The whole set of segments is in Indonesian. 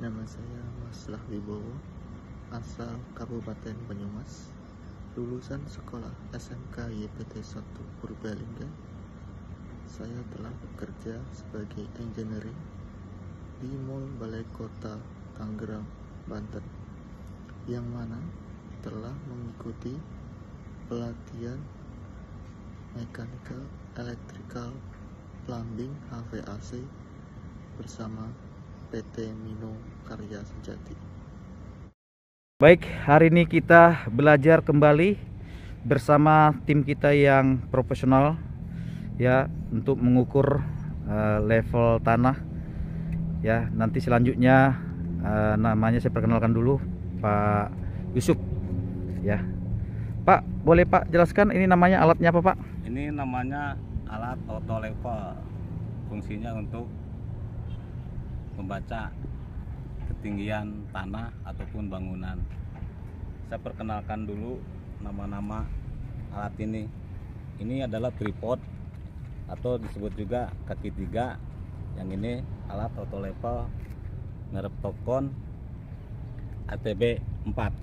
Nama saya Mas Lahwibowo, asal Kabupaten Banyumas, lulusan sekolah SMK YPT 1 Purbalingga. Saya telah bekerja sebagai engineering di Mall Balai Kota Tangerang, Banten, yang mana telah mengikuti pelatihan mechanical, electrical, plumbing, HVAC bersama PT Mino Karya Sejati. Baik, hari ini kita belajar kembali bersama tim kita yang profesional ya, untuk mengukur level tanah ya. Nanti selanjutnya namanya saya perkenalkan dulu, Pak Yusuf ya. Pak, boleh Pak jelaskan ini namanya alatnya apa Pak? Ini namanya alat auto level, fungsinya untuk membaca ketinggian tanah ataupun bangunan. Saya perkenalkan dulu nama-nama alat ini. Ini adalah tripod atau disebut juga kaki tiga. Yang ini alat auto level merek Topcon ATB 4.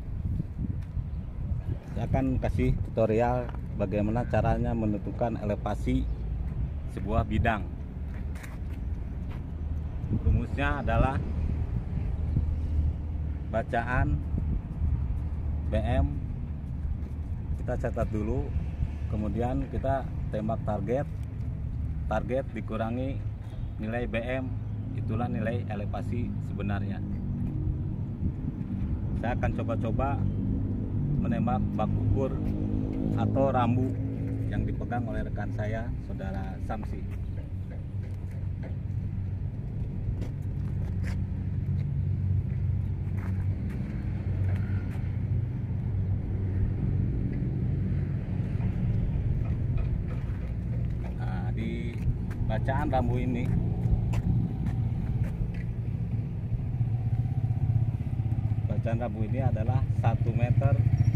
Saya akan kasih tutorial bagaimana caranya menentukan elevasi sebuah bidang. Rumusnya adalah bacaan BM kita catat dulu, kemudian kita tembak target dikurangi nilai BM, itulah nilai elevasi sebenarnya. Saya akan coba-coba menembak bak ukur atau rambu yang dipegang oleh rekan saya, saudara Samsi. Bacaan rambu ini adalah 1 meter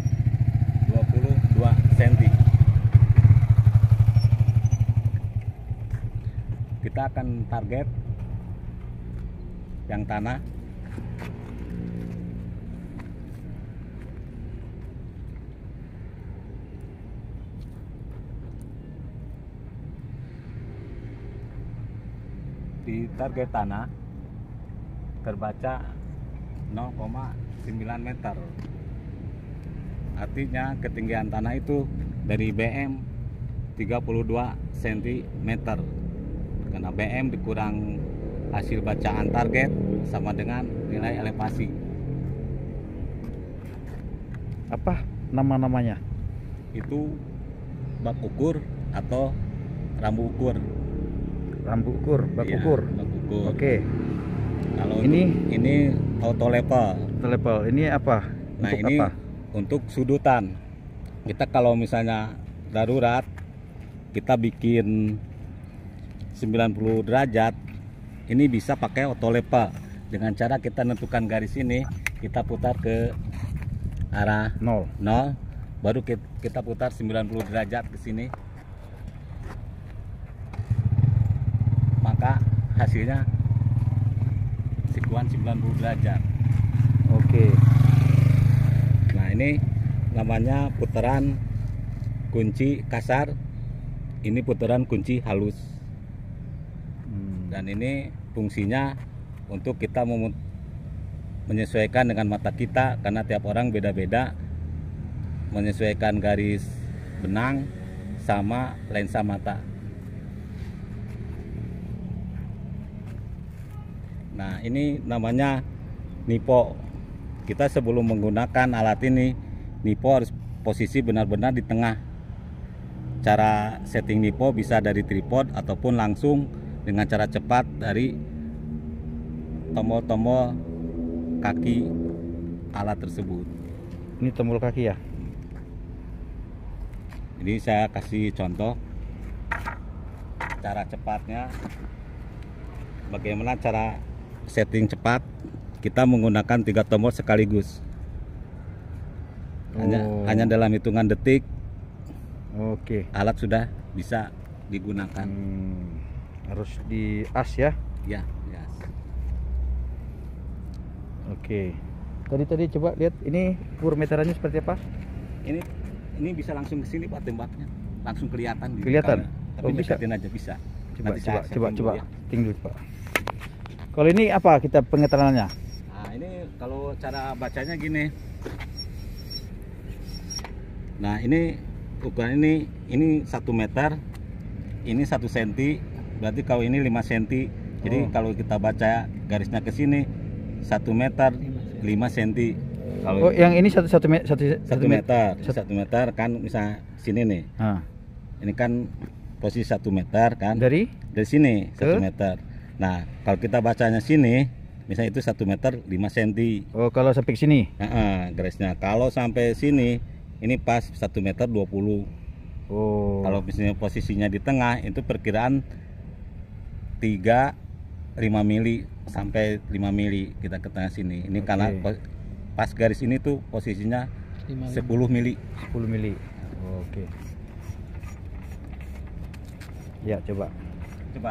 22 cm. Kita akan target yang tanah. Di target tanah terbaca 0,9 meter. Artinya ketinggian tanah itu dari BM 32 cm. Karena BM dikurang hasil bacaan target sama dengan nilai elevasi. Apa nama-namanya? Itu bak ukur atau rambu ukur. Rambu ukur, bak Iya, ukur. bak ukur. Oke. Kalau ini auto level. Auto level. Ini apa? Nah, untuk ini apa? untuk sudutan. Kita kalau misalnya darurat, kita bikin 90 derajat, ini bisa pakai auto level. Dengan cara kita nentukan garis ini, kita putar ke arah 0, baru kita putar 90 derajat ke sini. Maka hasilnya sikuan 90 derajat. Oke. Nah, ini namanya putaran kunci kasar, ini putaran kunci halus. Dan ini fungsinya untuk kita menyesuaikan dengan mata kita, karena tiap orang beda-beda menyesuaikan garis benang sama lensa mata. Nah, ini namanya nipo. Kita sebelum menggunakan alat ini, nipo harus posisi benar-benar di tengah. Cara setting nipo bisa dari tripod ataupun langsung dengan cara cepat dari tombol-tombol kaki alat tersebut. Ini tombol kaki ya? Jadi saya kasih contoh cara cepatnya. Bagaimana cara setting cepat? Kita menggunakan 3 tombol sekaligus. Hanya dalam hitungan detik. Oke. Alat sudah bisa digunakan. Harus di as ya? Ya. Oke. Tadi coba lihat ini ukur meterannya seperti apa? Ini bisa langsung ke sini Pak tembaknya. Langsung kelihatan di Kelihatan? kamera. Tapi Oh, bisa. deketin aja bisa. Coba Nanti saya setting dulu coba ya. setting dulu, Pak. Kalau ini apa kita pengeterangannya? Nah, ini kalau cara bacanya gini. Nah, ini ukuran ini 1 meter. Ini 1 cm. Berarti kalau ini 5 cm. Jadi kalau kita baca garisnya ke sini 1 meter 5 cm. Kalau Oh, yang ini 1 meter. 1 meter kan misalnya sini nih. Nah, Ini kan posisi 1 meter kan. dari sini Ke? 1 meter. Nah, kalau kita bacanya sini, misalnya itu 1 meter 5 cm. oh kalau sampai ke sini. Garisnya. Kalau sampai sini, ini pas 1 meter 20. Oh. Kalau misalnya posisinya di tengah, itu perkiraan 5 mili sampai 5 mili kita ke tengah sini. Ini Oke. karena pas garis ini tuh posisinya 10 mili. 10 mili. Oke. Ya, coba. Coba.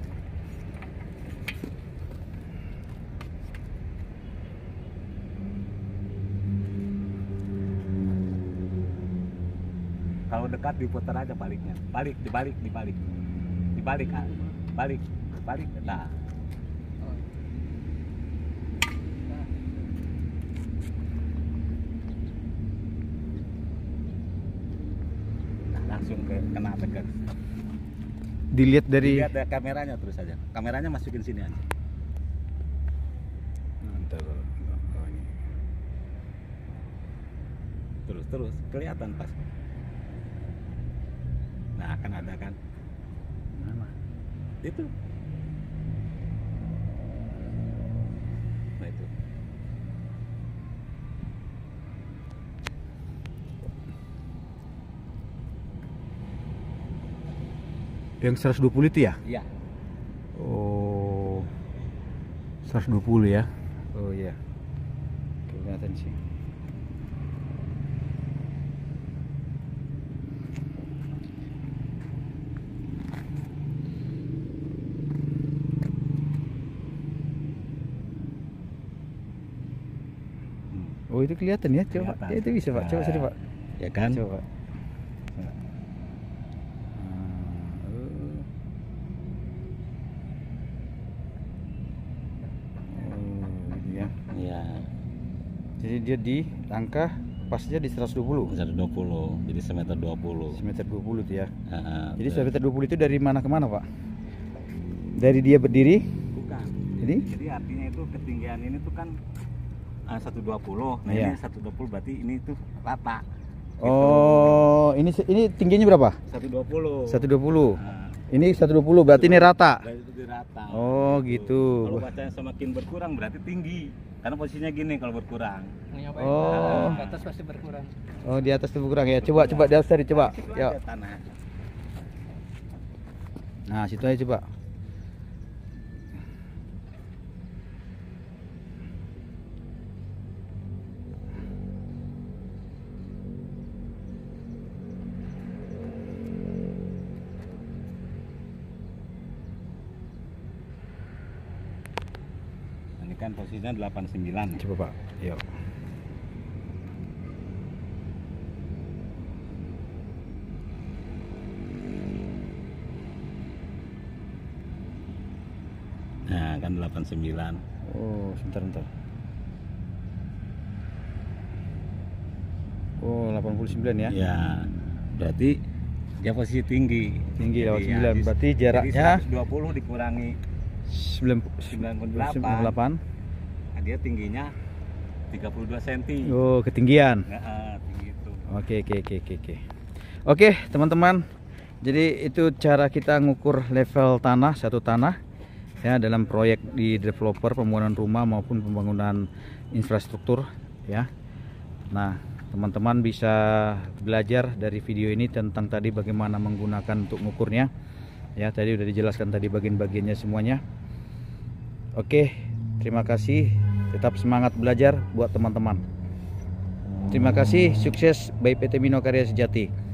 Kalau dekat diputar aja baliknya. Dibalik. Balik. Nah. Langsung kena tegas. Dilihat dari Lihat dari kameranya terus aja. Kameranya masukin sini aja. Terus kelihatan pas. Nah, akan ada kan. mana? Itu. Nah, itu. Yang 120 itu ya? Iya. Oh. 120 ya? Oh iya. Kelihatan sih. Oh itu kelihatan ya, coba. Kelihatan. Ya, itu bisa Pak, coba Nah, sini Pak. Ya kan? Coba. Oh, gitu ya. Iya. Jadi dia di angka pasnya di 120. 120. Jadi semeter 20. Semeter 20 itu ya. Jadi Betul. semeter 20 itu dari mana ke mana, Pak? Dari dia berdiri. Bukan. Jadi Jadi artinya itu ketinggian ini tuh kan 120. Nah, Iya. ini 120 berarti ini tuh rata. oh, ini tingginya berapa? 120. 120. Nah, Ini 120 berarti ini rata. berarti itu rata. Oh, gitu. Kalau bacanya semakin berkurang berarti tinggi. Karena posisinya gini kalau berkurang. Oh. Ke atas pasti berkurang. Oh, di atas itu berkurang ya. Coba di atas tadi coba. Situ Yuk. aja tanah. Nah, situ aja coba. Ini kan posisinya 89. Coba, Pak. Yuk. Nah, kan 89. Oh, sebentar. Oh, 89 ya. Ya, berarti dia posisi tinggi. Tinggi Jadi 89. Berarti jaraknya 120 dikurangi 98. 98. Nah, dia tingginya 32 cm. Oh, ketinggian. Nah, tinggi itu. Oke. Oke, teman-teman. Jadi itu cara kita ngukur level tanah, satu tanah ya dalam proyek di developer pembangunan rumah maupun pembangunan infrastruktur ya. Nah, teman-teman bisa belajar dari video ini tentang tadi bagaimana menggunakan untuk mengukurnya. Ya, tadi udah dijelaskan tadi bagian-bagiannya semuanya. Oke, terima kasih. Tetap semangat belajar buat teman-teman. Terima kasih, sukses by PT Mino Karya Sejati.